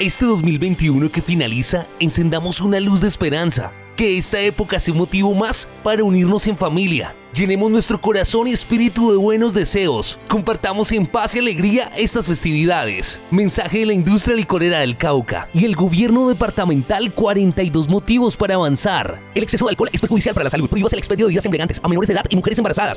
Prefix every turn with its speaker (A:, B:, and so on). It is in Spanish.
A: Este 2021 que finaliza, encendamos una luz de esperanza. Que esta época sea un motivo más para unirnos en familia. Llenemos nuestro corazón y espíritu de buenos deseos. Compartamos en paz y alegría estas festividades. Mensaje de la industria licorera del Cauca y el gobierno departamental: 42 motivos para avanzar. El exceso de alcohol es perjudicial para la salud. Prohíbas el expendio de bebidas embriagantes a menores de edad y mujeres embarazadas.